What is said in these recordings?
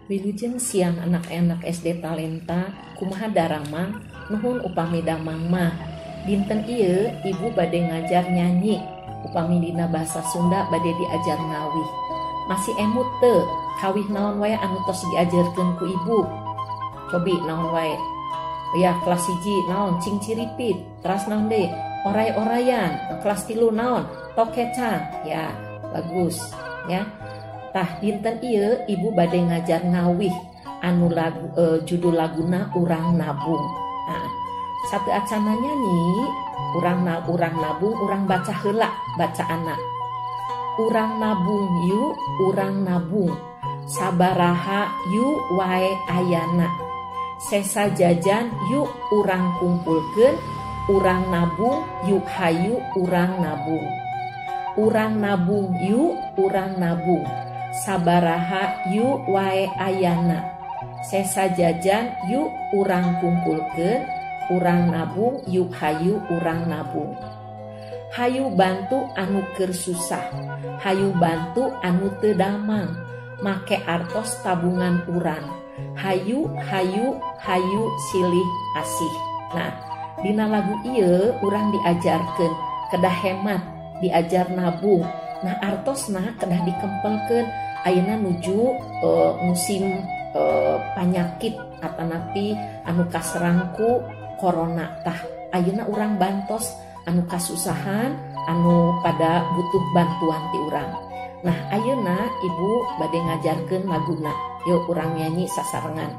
Wilujeng siang anak-anak SD Talenta kumaha daramang nuhun upami damang mah. Dinten ieu ibu bade ngajar nyanyi upami dina bahasa Sunda bade diajar ngawih. Masih emut teu kawih naon wae anu tos diajarkeun ku ibu? Cobi naon wae? Ya kelas 1 naon cing ciripit, teras naon deui? Oray-orayan. Kelas 3 naon? Tokecang. Ya, bagus ya. Tah dinten ieu ibu bade ngajar ngawih anu lagu judul laguna Urang Nabung. Nah, satu acana nyanyi urang nabung urang baca heula bacaanna. Urang nabung yuk, urang nabung. Sabaraha yuk wae ayana. Sesa jajan yuk urang kumpulkeun, urang nabung yuk hayu urang nabung. Urang nabung yuk, urang nabung. Sabaraha yuk wae ayana. Sesa jajan yuk urang kumpulkeun, urang nabung yuk hayu urang nabung. Hayu bantu anu keur susah, hayu bantu anu teu damang, make artos tabungan urang. Hayu hayu hayu silih asih. Nah, dina lagu ieu urang diajarkeun kedah hemat, diajar nabung. Nah, artosna kedah dikempelkeun ayeuna nuju musim panyakit atanapi anu kaserangku corona tah ayeuna urang bantos anu kasusahan anu pada butuh bantuan ti urang. Nah, ayeuna ibu bade ngajarkeun laguna. Yuk urang nyanyi sasarengan.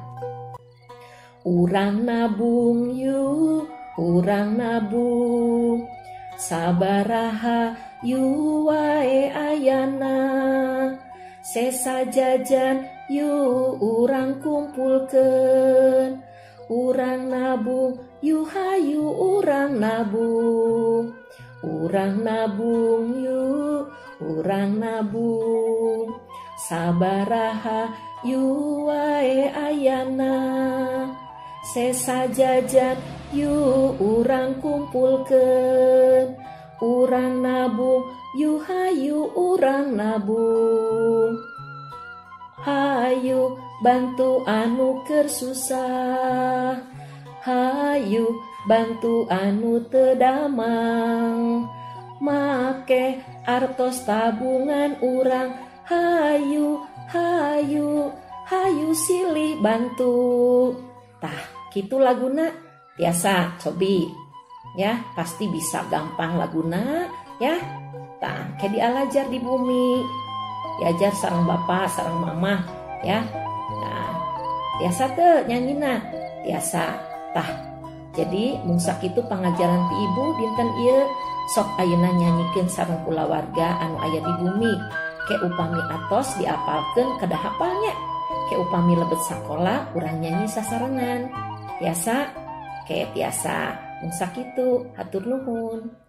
Urang nabung yuk, urang nabung. Sabaraha yu wae ayana. Sesa jajan yu urang kumpulkeun, urang nabung yu hayu urang nabung. Urang nabung yu urang nabung. Sabaraha yu wae ayana. Sesa jajan yu urang kumpulkeun, urang nabung yu hayu urang nabung. Hayu bantu anu keur susah, hayu bantu anu teu damang, make artos tabungan urang. Hayu hayu hayu silih bantu. Tah kitu laguna biasa cobi ya, pasti bisa gampang laguna ya. Tah kayak dialajar di bumi, diajar sareng bapak sareng mama ya. Nah biasa teu nyanyina biasa. Tah jadi mungsak itu pengajaran ti ibu dinten ieu sok ayeuna nyanyikeun sareng kulawarga anu aya di bumi. Ke upami atos diapalkeun kedah hafalnya. Ke upami lebet sakola urang nyanyi sasarengan. Biasa, kayak biasa. Mungsak itu, hatur nuhun.